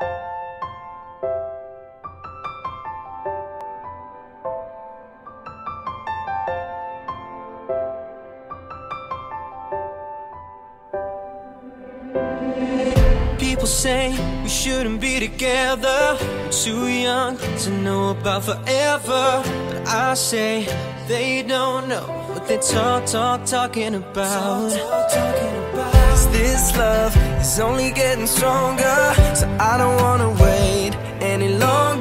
People say we shouldn't be together. We're too young to know about forever. But I say they don't know what they're talking about. 'Cause this love is only getting stronger, so I don't wanna wait any longer.